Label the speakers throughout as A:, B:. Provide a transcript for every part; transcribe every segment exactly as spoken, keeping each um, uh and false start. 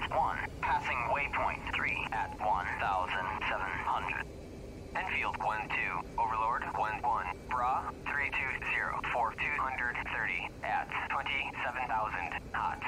A: one, passing waypoint three at one thousand seven hundred. Enfield one two, Overlord one one, Bra three two zero for two hundred thirty at twenty-seven thousand knots.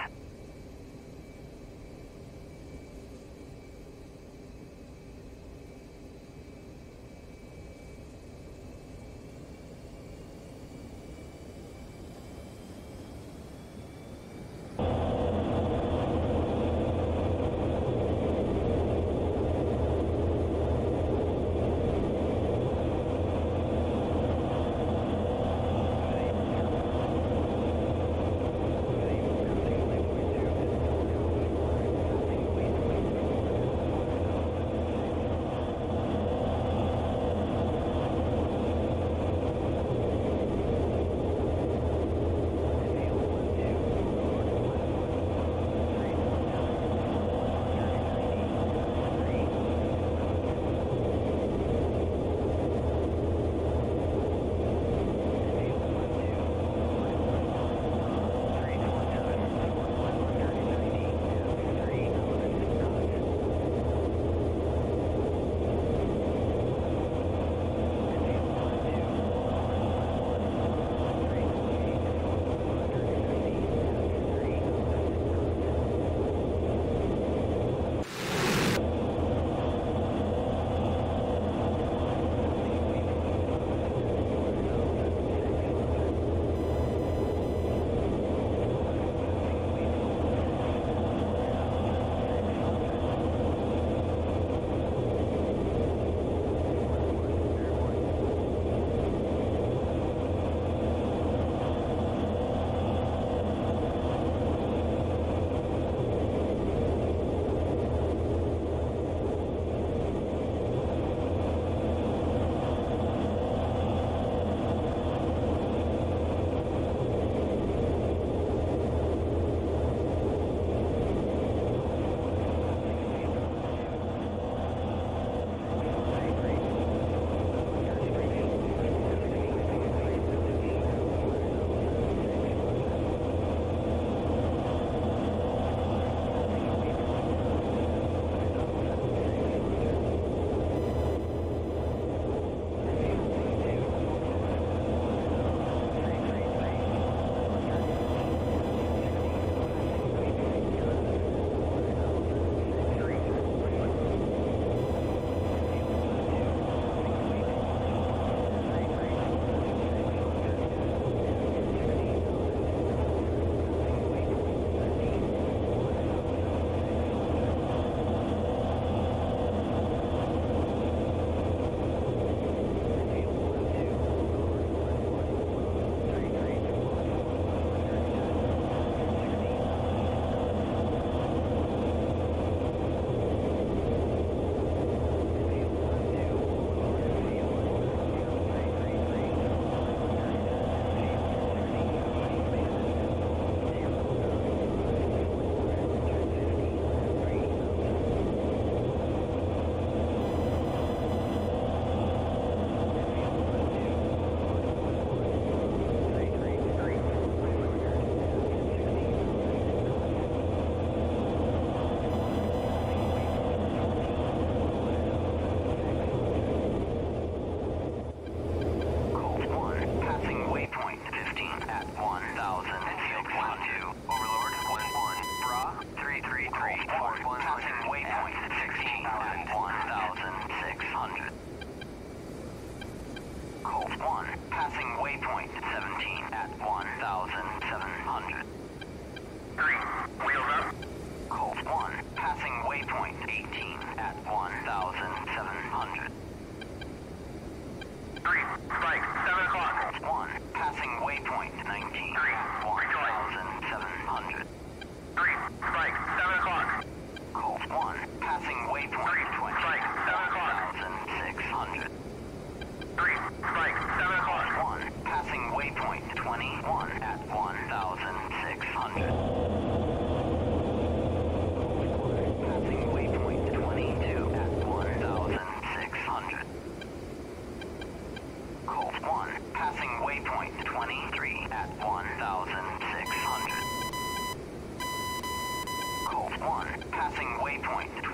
A: Three, strike, seven o'clock. One, passing waypoint twenty-one at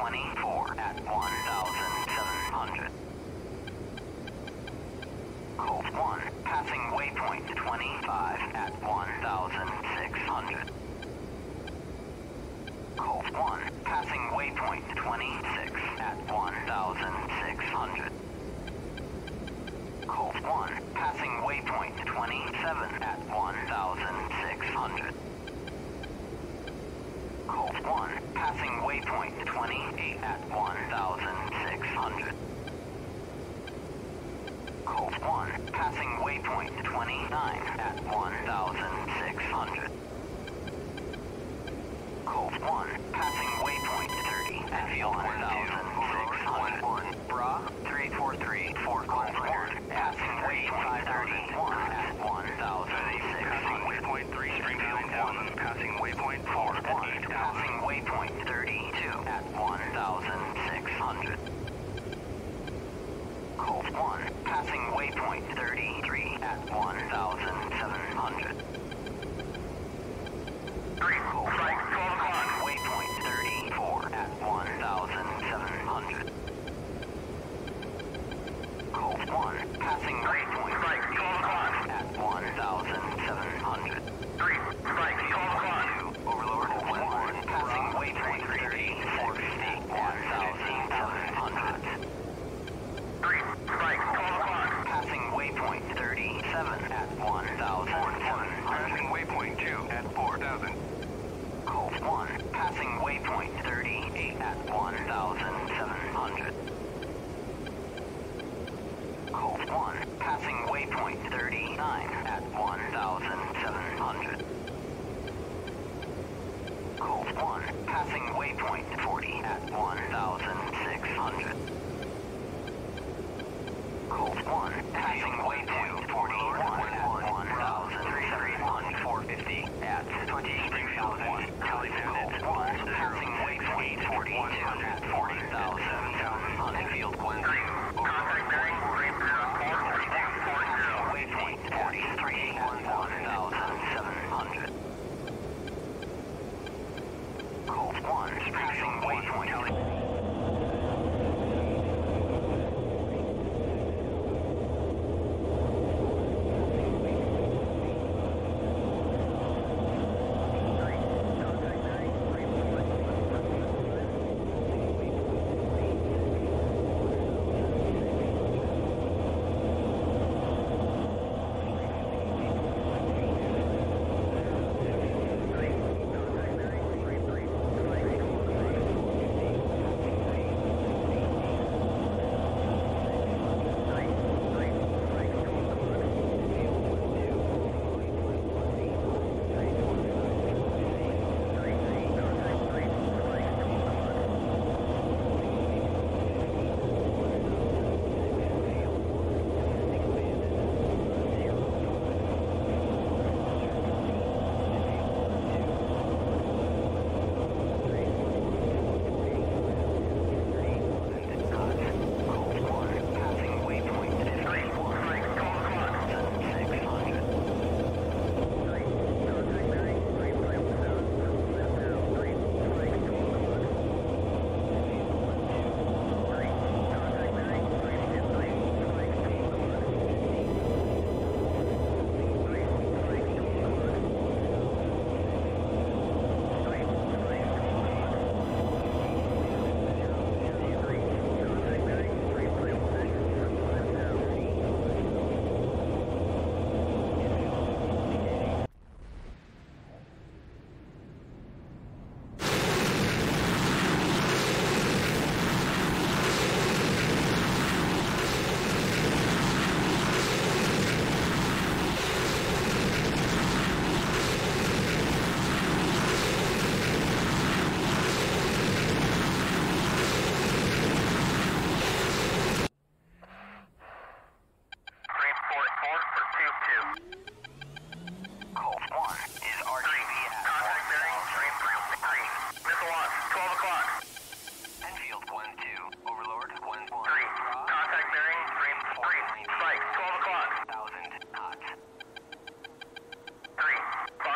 A: twenty-four at one thousand seven hundred. Colt one, passing waypoint twenty-five at one thousand six hundred. Colt one, passing waypoint twenty-six at one thousand six hundred. Colt one, passing waypoint twenty-seven at one thousand six hundred. Colt one, passing waypoint twenty-eight at one thousand six hundred. Colt one, passing waypoint twenty-nine at one thousand six hundred. Colt one, passing waypoint thirty at one thousand six hundred. Bra, three four three, four Colt one, passing waypoint thirty-one at one thousand six hundred.
B: Waypoint three stream nine thousand, passing waypoint four at
A: one, passing waypoint thirty-two at one thousand six hundred. Colt one, passing waypoint thirty-three at one thousand seven hundred. Colt one, passing waypoint thirty-four at one thousand seven hundred. Colt one, passing waypoint thirty-five at one thousand seven hundred. two, Overlord one, passing waypoint thirty-six at one thousand seven hundred. Passing waypoint thirty-seven at one thousand seven hundred.
B: Passing waypoint two at four thousand.
A: Colt one, passing waypoint thirty-eight at one thousand seven hundred. Colt one, passing waypoint thirty-nine at one thousand seven hundred. Colt one, passing waypoint forty at one thousand six hundred. Colt one, passing waypoint forty-one at one thousand seven hundred. four fifty at twenty Springfield one. Colt one, passing waypoint forty-two at one thousand seven hundred. Field one two.
B: Contact bearing
A: Waypoint forty-three at one thousand seven hundred. Colt one, passing waypoint.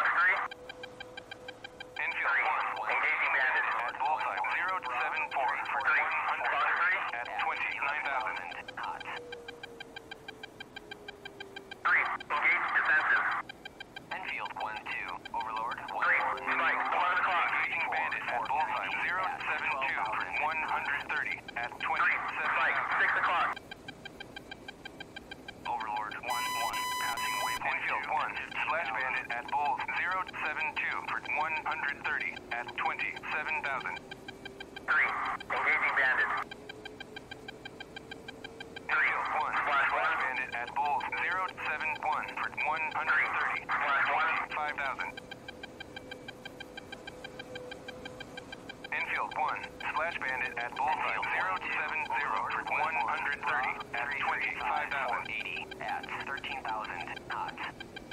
B: Engaging bandit at bullseye zero seven four. Infield one, Slash Bandit at Bulls zero seven two for one hundred thirty at twenty-seven thousand.
A: three. Engaging Bandit.
B: Infield one, Slash Bandit at Bulls zero seven one for one hundred thirty at twenty-five thousand. Infield one, Slash Bandit at Bullseye zero seven zero for one hundred thirty at twenty-five thousand.
A: eighty at thirteen thousand knots.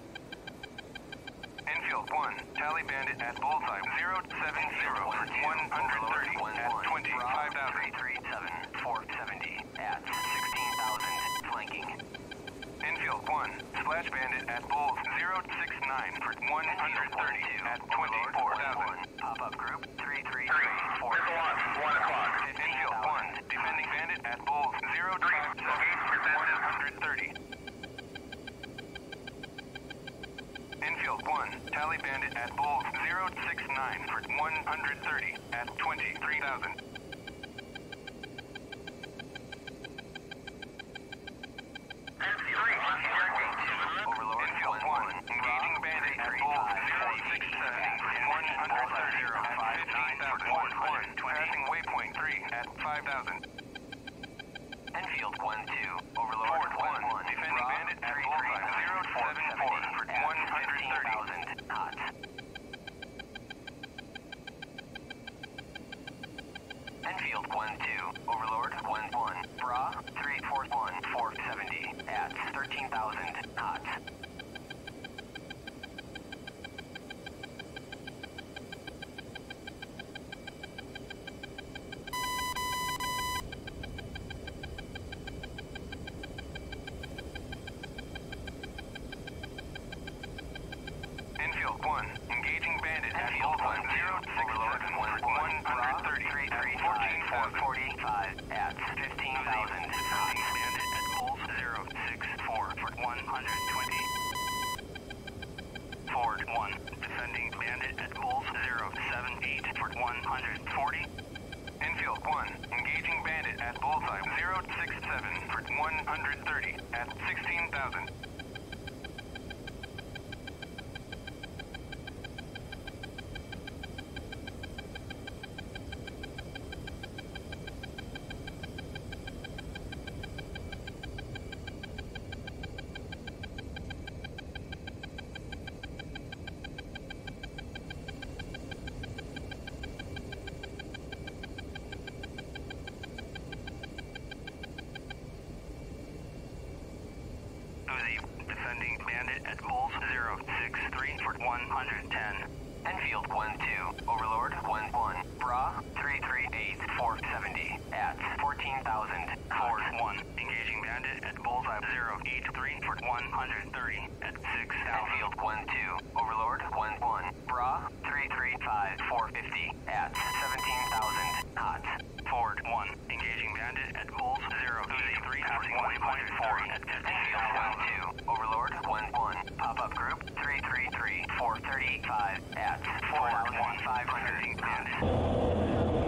B: Infield one, Tally Bandit at Bullseye zero seven zero for one hundred thirty at twenty-five thousand.
A: three three seven four seventy at sixteen thousand flanking.
B: Infield one, Slash Bandit at Bulls zero six nine for one hundred thirty at twenty-four thousand.
A: Pop-up group three three three four one o'clock.
B: Infield one, Defending Bandit at Bulls zero five seven for one hundred thirty. Infield one, Tally Bandit at Bulls zero six nine for one hundred thirty at twenty-three thousand.
A: Overlord
B: Infield one, Engaging Bandit at Bulls zero six seven for one hundred thirty at fifteen thousand. Passing Waypoint three at five thousand.
A: Enfield one two. Overlord
B: Ford one, Defending Bandit at Bullseye zero seven four for one hundred thirty.
A: knots. Enfield one two. Overlord one one. Bra three four one four seventy at thirteen thousand knots.
B: Infield one, Engaging Bandit at Bullseye zero six seven for one hundred thirty at fourteen thousand.
A: forty-five at fifteen thousand knots.
B: Bandit at Bulls zero six four for one hundred twenty. Ford one, Defending Bandit at Bulls zero seven eight for one hundred forty. Infield one, Engaging Bandit at Bullseye zero six seven for one hundred thirty at sixteen thousand. Uzi, Defending Bandit at Bulls zero six three for one hundred ten.
A: Enfield one two. Overlord one one. Bra three three eight four seventy at fourteen thousand.
B: Ford one, Engaging Bandit at Bullseye zero eight three for one hundred thirty at six thousand.
A: Enfield one two. Overlord one one. Bra three three five four fifty at seventeen thousand knots.
B: Ford one, Engaging Bandit at Bulls zero eight three passing one hundred forty at fifteen
A: Enfield one
B: thousand.
A: two. Overlord one one. Pop-up group three three three four thirty-five at four thousand five hundred knots.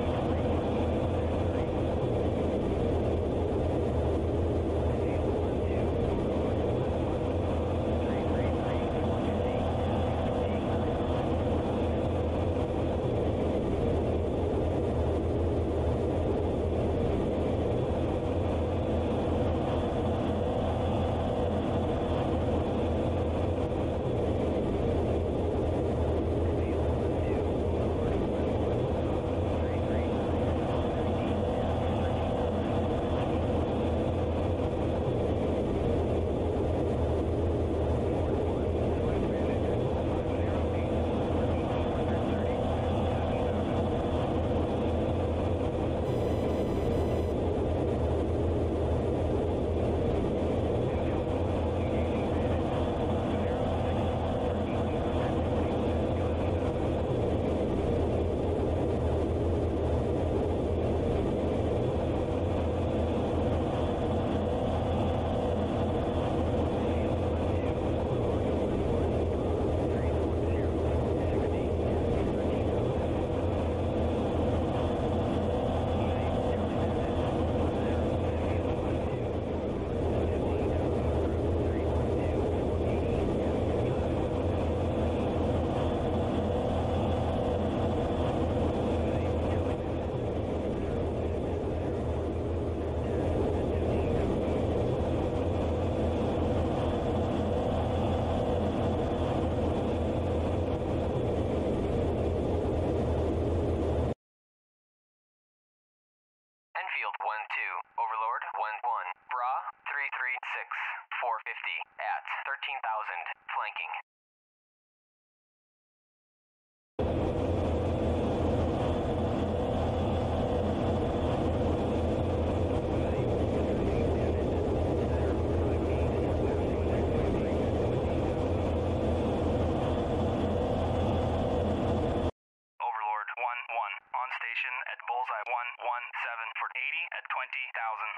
A: thirteen thousand. Flanking.
B: Overlord one one on station at Bullseye one one seven for eighty at twenty thousand.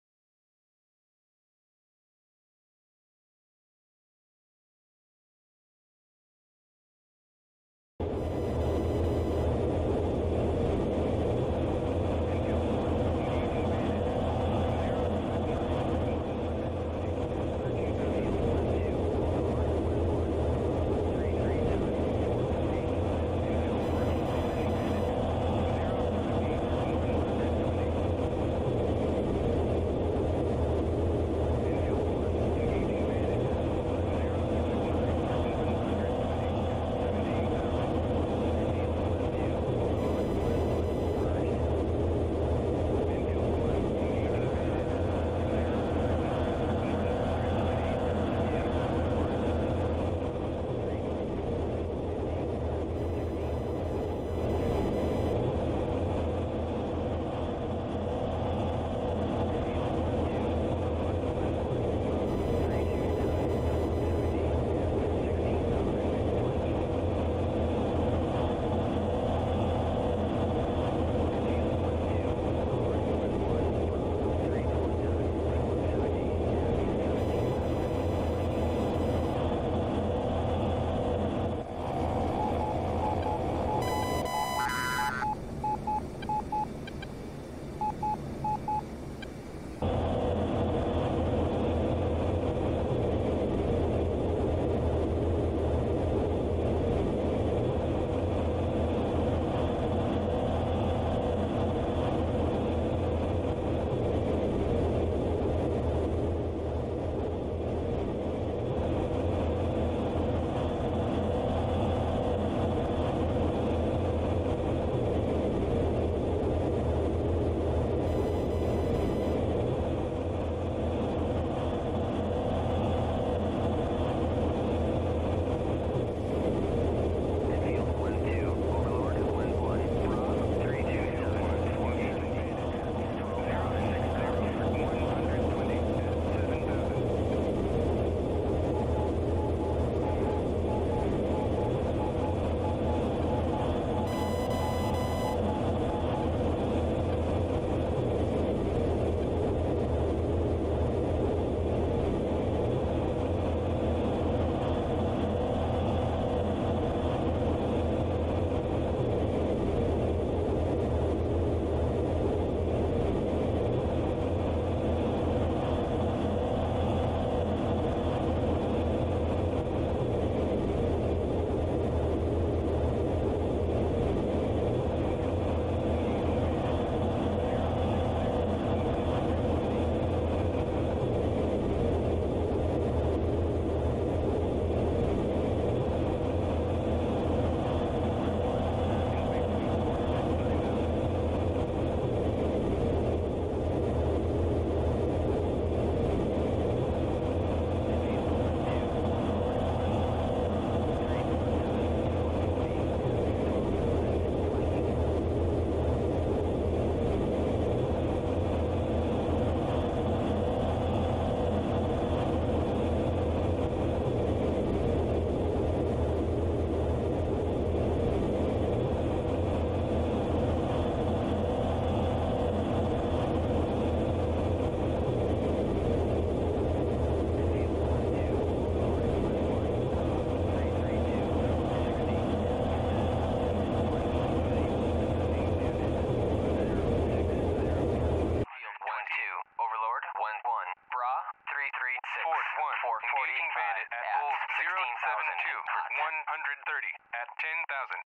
B: one thirty at ten thousand.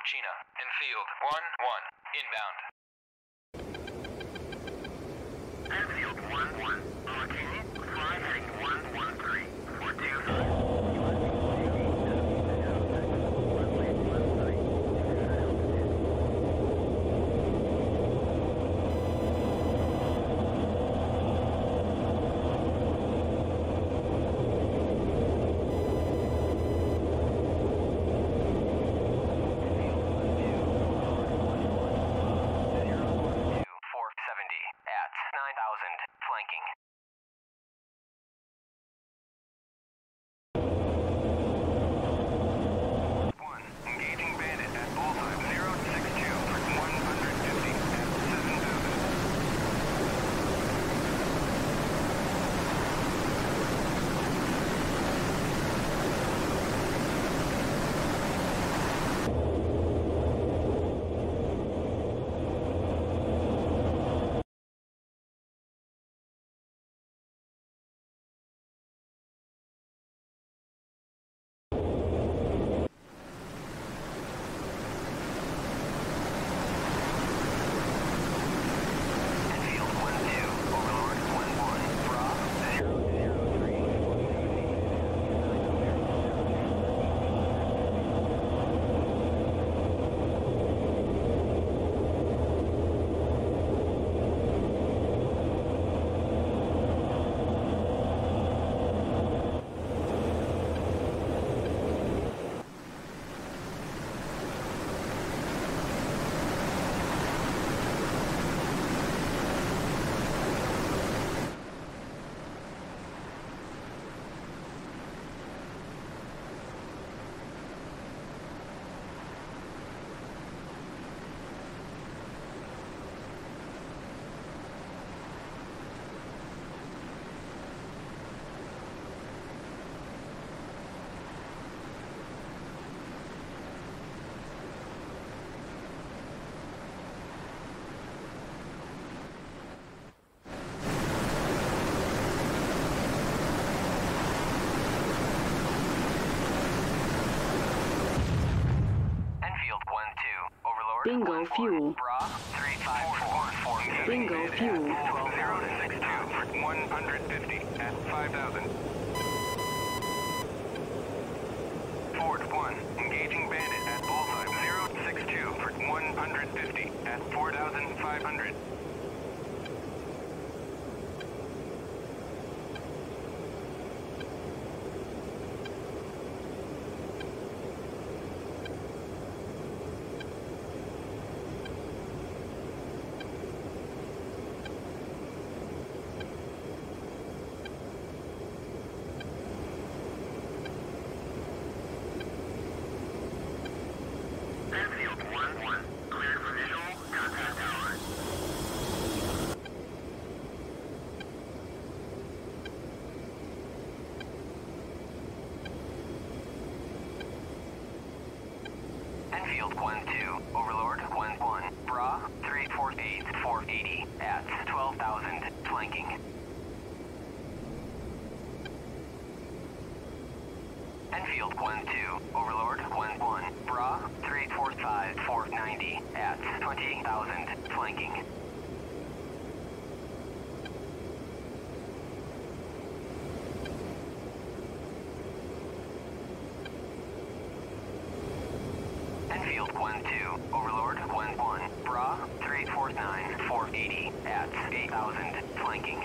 A: Chena. Enfield one one. Inbound.
B: Enfield one one. Continue. Fly heading one one three. four two five.
A: Flanking.
B: One. Engaging bandit at bullseye. zero six two for one hundred fifty at seven thousand.
C: Bingo fuel.
A: Bra, three five four four.
C: Bingo fuel.
B: zero six two for one hundred fifty at five thousand. Ford one. Engaging bandit at bullseye. zero six two for one hundred fifty at four thousand five hundred. Enfield one one. Cleared for visual. Contact tower.
A: Enfield one two. Overlord one one. Bra, three four eight four eighty at twelve thousand. Flanking. Enfield one two. Overlord one one. Bra, three four five four ninety at twenty thousand. Flanking. Enfield one two. Overlord one one. Bra, three four nine four eighty at eight thousand. Flanking.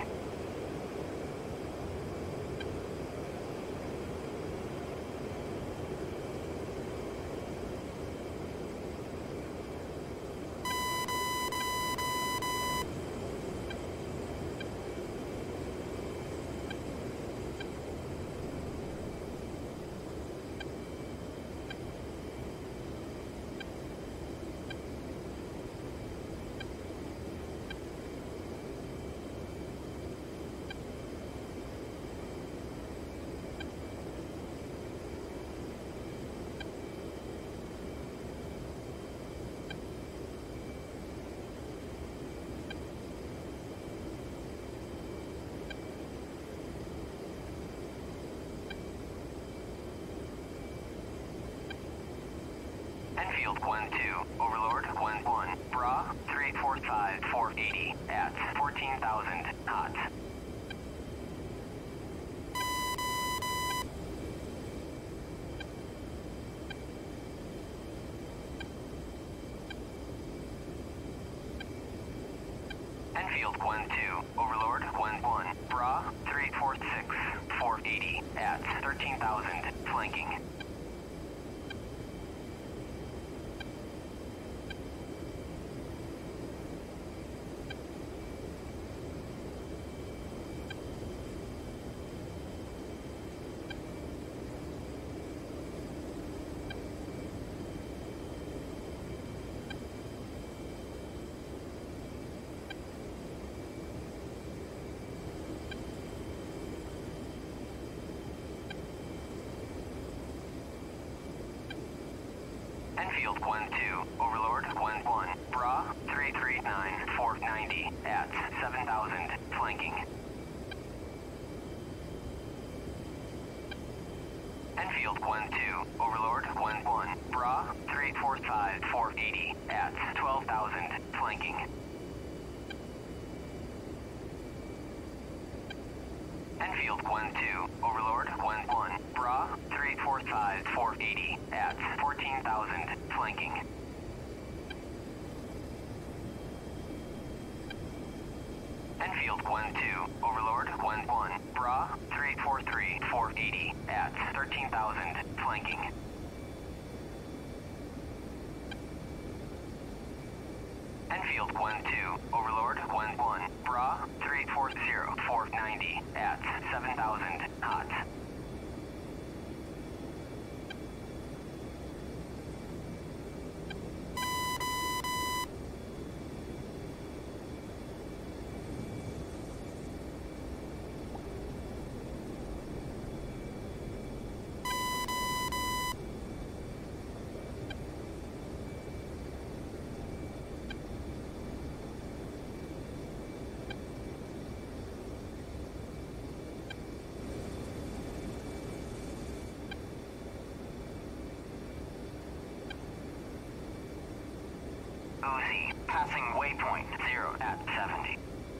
A: Gwen two, Overlord, Gwen one, Bra, three eight four five, four eighty, at fourteen thousand, hot. Enfield, Gwen two, Overlord, Gwen one, Bra, three eight four six, four eighty, at thirteen thousand, flanking. Enfield, Gwen two, Overlord, Gwen one, Bra, three three nine, four ninety, at seven thousand, flanking. Enfield, Gwen two, Overlord, Gwen one, Bra, three eight four five, four eighty, at twelve thousand, flanking. Enfield, Gwen two, Overlord, Gwen one, Bra, three eight four five, four eighty, at fourteen thousand, flanking. Enfield, Gwen two, Overlord, Gwen one, Bra, three eight four three, four eighty, at thirteen thousand, flanking. Enfield, Gwen two, Overlord, Gwen one, Bra, three eight four zero, four ninety, at seven thousand, hot. Uzi, passing waypoint zero at seventy.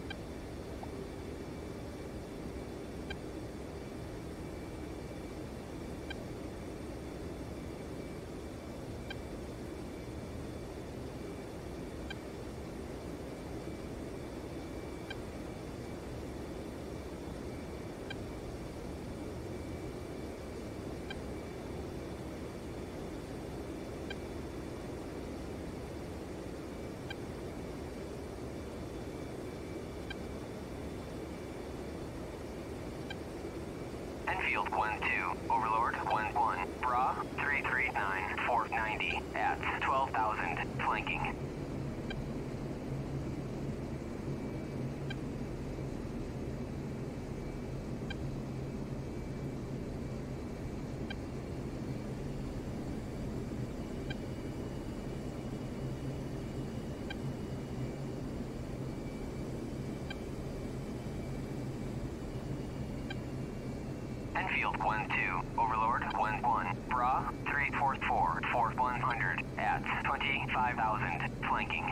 A: Enfield, Gwen two, Overlord, Gwen one, Bra, three three nine, four ninety, at twelve thousand, flanking. Enfield, Gwen two, Overlord, Gwen one, Bra, three eight four four, four one hundred, at twenty-five thousand, flanking.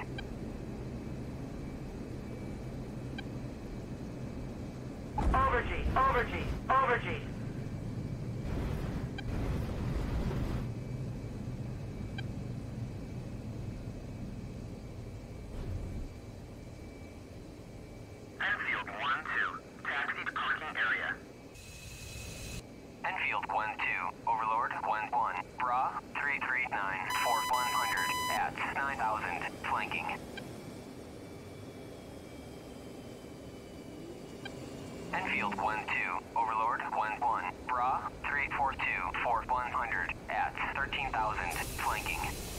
D: Over G, over G, over G.
A: Enfield, one two, taxi to parking area. Enfield, Gwen two, Overlord, Gwen one, Bra, three three nine, four one hundred, at nine thousand, flanking. Enfield, Gwen two, Overlord, Gwen one, Bra, three eight four two, four one hundred, at thirteen thousand, flanking.